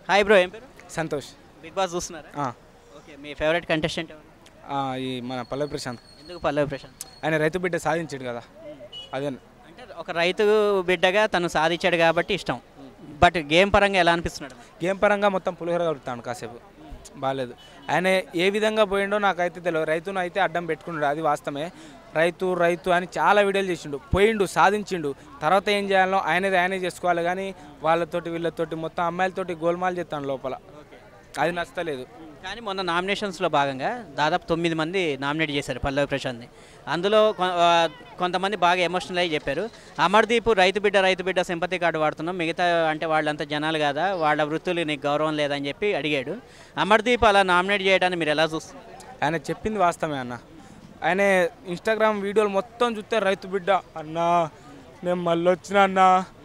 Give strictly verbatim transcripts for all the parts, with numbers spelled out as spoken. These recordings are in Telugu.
హాయ్ బ్రో, ఏం పేరు? సంతోష్. బిగ్ బాస్ చూస్తున్నారా? ఓకే, మీ ఫేవరెట్ కంటెస్టెంట్ ఎవరు? ఈ మన పల్లవి ప్రశాంత్. ఎందుకు పల్లవి ప్రశాంత్? ఆయన రైతు బిడ్డ సాధించాడు కదా, అదే. అంటే ఒక రైతు బిడ్డగా తను సాధించాడు కాబట్టి ఇష్టం. బట్ గేమ్ పరంగా ఎలా అనిపిస్తున్నాడు? గేమ్ పరంగా మొత్తం పులిహోర కలుగుతాడు కాసేపు, బాగాలేదు. ఆయన ఏ విధంగా పోయిండో నాకైతే తెలియదు. రైతును అయితే అడ్డం పెట్టుకున్నాడు, అది వాస్తవమే. రైతు రైతు అని చాలా వీడియోలు చేసిండు, పోయిండు, సాధించిండు. తర్వాత ఏం చేయాలో ఆయనది ఆయనే చేసుకోవాలి, కానీ వాళ్ళతోటి వీళ్ళతోటి మొత్తం అమ్మాయిలతోటి గోల్మాల్ చేస్తాను లోపల, అది నచ్చలేదు. కానీ మొన్న నామినేషన్స్లో భాగంగా దాదాపు తొమ్మిది మంది నామినేట్ చేశారు పల్లవి ప్రశాంత్ని. అందులో కొంతమంది బాగా ఎమోషనల్ అయ్యి చెప్పారు, అమర్దీప్ రైతు బిడ్డ రైతు బిడ్డ సింపతి కార్డు వాడుతున్నాం, మిగతా అంటే వాళ్ళంతా జనాలు కదా, వాళ్ళ వృత్తులు నీకు గౌరవం లేదని చెప్పి అడిగాడు. అమర్దీప్ అలా నామినేట్ చేయడాన్ని మీరు ఎలా చూస్తున్నారు? ఆయన చెప్పింది వాస్తవమే అన్న. ఆయన ఇన్స్టాగ్రామ్ వీడియోలు మొత్తం చూస్తే రైతు బిడ్డ అన్నా, నేను మళ్ళీ వచ్చినా అన్నా,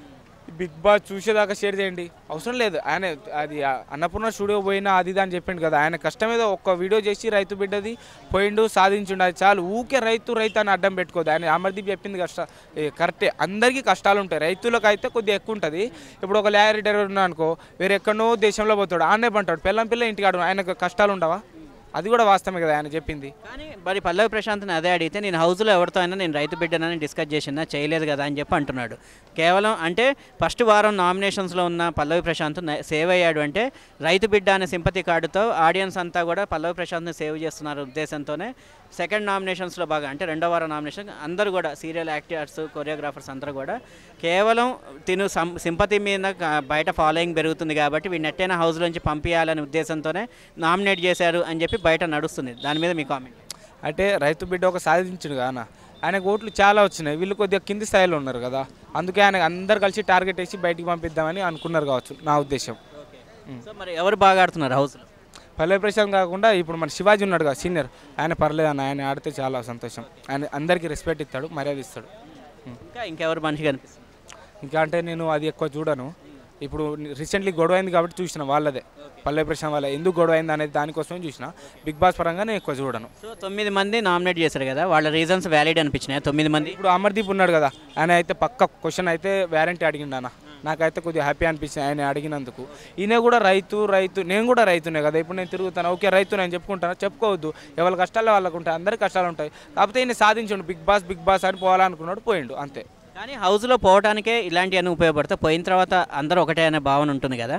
బిగ్ బాస్ చూసేదాకా షేర్ చేయండి, అవసరం లేదు. ఆయన అది అన్నపూర్ణ స్టూడియో పోయినా అది ఇది అని చెప్పిండు కదా, ఆయన కష్టం ఏదో ఒక్క వీడియో చేసి రైతు బిడ్డది పోయిండు, సాధించిండు, అది చాలు. ఊకే రైతు రైతు అని అడ్డం పెట్టుకోదు. ఆయన అమర్దీప్ చెప్పింది కష్ట కరెక్టే, అందరికీ కష్టాలు ఉంటాయి, రైతులకు అయితే కొద్దిగా ఎక్కువ ఉంటుంది. ఇప్పుడు ఒక లారీ డ్రైవర్ ఉన్నా అనుకో, వేరే ఎక్కడో దేశంలో పోతాడు, ఆడనే పంటాడు, పిల్లం పిల్ల ఇంటికి ఆడు, ఆయనకు కష్టాలు ఉండవా? అది కూడా వాస్తవమే కదా ఆయన చెప్పింది. కానీ మరి పల్లవి ప్రశాంత్ని అదే అడిగితే, నేను హౌస్లో ఎవరితో అయినా నేను రైతు బిడ్డనని డిస్కస్ చేసినా చేయలేదు కదా అని చెప్పి అంటున్నాడు. కేవలం అంటే ఫస్ట్ వారం నామినేషన్స్లో ఉన్న పల్లవి ప్రశాంత్ సేవ్ అయ్యాడు అంటే రైతు బిడ్డ అనే సింపతి కార్డుతో ఆడియన్స్ అంతా కూడా పల్లవి ప్రశాంత్ని సేవ్ చేస్తున్నారు ఉద్దేశంతోనే సెకండ్ నామినేషన్స్లో బాగా అంటే రెండో వారం నామినేషన్ అందరూ కూడా సీరియల్ యాక్టర్స్, కొరియోగ్రాఫర్స్ అందరూ కూడా కేవలం తిను సింపతి మీద బయట ఫాలోయింగ్ పెరుగుతుంది కాబట్టి వీడిని ఎట్టైనా హౌస్లోంచి పంపించాలనే ఉద్దేశంతోనే నామినేట్ చేశారు అని చెప్పి బయట నడుస్తుంది. దాని మీద మీ కామెంట్? అంటే రైతు బిడ్డ ఒక సాధించుడు కానా, ఆయనకు ఓట్లు చాలా వచ్చినాయి, వీళ్ళు కొద్దిగా కింది స్థాయిలో ఉన్నారు కదా, అందుకే ఆయన అందరు కలిసి టార్గెట్ వేసి బయటికి పంపిద్దామని అనుకున్నారు కావచ్చు, నా ఉద్దేశం. సో మరి ఎవరు బాగా ఆడుతున్నారు హౌస్లో? పల్లవి ప్రశాంత్ కాకుండా ఇప్పుడు మన శివాజీ ఉన్నాడు కదా సీనియర్, ఆయన పర్లేదు అన్న, ఆయన ఆడితే చాలా సంతోషం. ఆయన అందరికీ రెస్పెక్ట్ ఇస్తాడు, మర్యాద ఇస్తాడు. ఇంకా ఇంకెవరు మంచిగా అనిపిస్తుంది? ఇంకా అంటే నేను అది ఎక్కువ చూడను. ఇప్పుడు రీసెంట్లీ గొడవ అయింది కాబట్టి చూసిన వాళ్ళదే, పల్లవి ప్రశాంత్ వాళ్ళ ఎందుకు గొడవ అయింది అనేది దానికోసమే చూసిన. బిగ్ బాస్ పరంగా నేను ఎక్కువ చూడను. సో తొమ్మిది మంది నామినేట్ చేశారు కదా, వాళ్ళ రీజన్స్ వ్యాలిడ్ అనిపించినాయి తొమ్మిది మంది? ఇప్పుడు అమర్దీప్ ఉన్నాడు కదా, ఆయన అయితే పక్క క్వశ్చన్ అయితే వ్యారంటీ అడిగిండు అన్న, నాకైతే కొద్దిగా హ్యాపీ అనిపించింది ఆయన అడిగినందుకు. ఈయన కూడా రైతు రైతు నేను కూడా రైతునే కదా, ఇప్పుడు నేను తిరుగుతాను, ఓకే రైతు నేను చెప్పుకుంటాను, చెప్పుకోవద్దు, ఎవరి కష్టాలు వాళ్ళకు ఉంటాయి, అందరి కష్టాలు ఉంటాయి. కాకపోతే ఈయన సాధించండు, బిగ్ బాస్ బిగ్ బాస్ అని పోవాలనుకున్నాడు, పోయిండు అంతే. కానీ హౌస్లో పోవడానికే ఇలాంటివన్నీ ఉపయోగపడతాయి, పోయిన తర్వాత అందరూ ఒకటే అనే భావన ఉంటుంది కదా.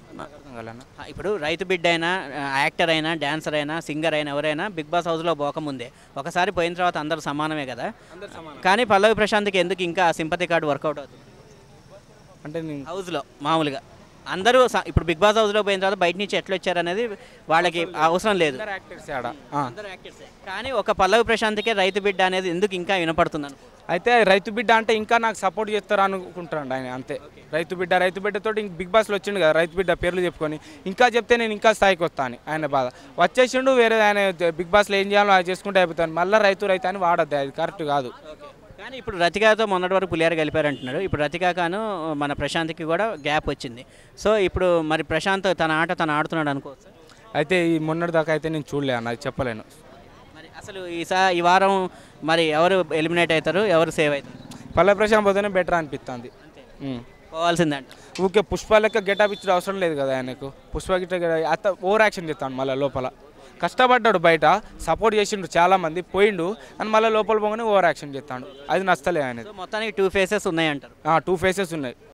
ఇప్పుడు రైతు బిడ్డ అయినా, యాక్టర్ అయినా, డాన్సర్ అయినా, సింగర్ అయినా, ఎవరైనా బిగ్ బాస్ హౌస్లో పోకముందే ఒకసారి పోయిన తర్వాత అందరూ సమానమే కదా. కానీ పల్లవి ప్రశాంత్కి ఎందుకు ఇంకా సింపతి కార్డు వర్కౌట్ అవుతుంది అంటే హౌస్లో? మామూలుగా అందరూ ఇప్పుడు బిగ్ బాస్ హౌస్లో పోయిన తర్వాత బయట నుంచి ఎట్లా వచ్చారనేది వాళ్ళకి అవసరం లేదు, కానీ ఒక పల్లవి ప్రశాంత్కే రైతు బిడ్డ అనేది ఎందుకు ఇంకా వినపడుతుంది? అయితే రైతు బిడ్డ అంటే ఇంకా నాకు సపోర్ట్ చేస్తారు అనుకుంటాడు ఆయన, అంతే. రైతు బిడ్డ రైతు బిడ్డతో బిగ్ బాస్లో వచ్చిండు కదా, రైతు బిడ్డ పేర్లు చెప్పుకొని ఇంకా చెప్తే నేను ఇంకా స్థాయికి వస్తాను ఆయన బాధ. వచ్చేసిండు, వేరే ఆయన బిగ్ బాస్లో ఏం చేయాలో అది చేసుకుంటే అయిపోతాను, మళ్ళీ రైతు రైతు అని వాడద్దు, అది కరెక్ట్ కాదు. కానీ ఇప్పుడు రతికాతో మొన్నటి వరకు పులిహార కలిపారంటున్నారు, ఇప్పుడు రతికాను మన ప్రశాంత్కి కూడా గ్యాప్ వచ్చింది. సో ఇప్పుడు మరి ప్రశాంత్ తన ఆట తను ఆడుతున్నాడు అనుకోవచ్చు. అయితే ఈ మొన్నటి దాకా అయితే నేను చూడలే అన్న, అది చెప్పలేను. మరి అసలు ఈసా ఈ వారం మరి ఎవరు ఎలిమినేట్ అవుతారు, ఎవరు సేవ్ అవుతారు? పల్లవి ప్రశాంత్ పోతేనే బెటర్ అనిపిస్తుంది. పోవాల్సిందంట. ఊకే పుష్ప లెక్క గెటప్ ఇచ్చడం అవసరం లేదు కదా ఆయనకు. పుష్ప గిట్ట అత్త ఓవర్ యాక్షన్ చేస్తాడు, మళ్ళీ లోపల కష్టపడ్డాడు, బయట సపోర్ట్ చేసిండు చాలా మంది, పోయిండు అని మళ్ళీ లోపల పోగానే ఓవర్ యాక్షన్ చేస్తాడు, అది నచ్చలే ఆయన. మొత్తానికి టూ ఫేసెస్ ఉన్నాయంటారు? టూ ఫేసెస్ ఉన్నాయి.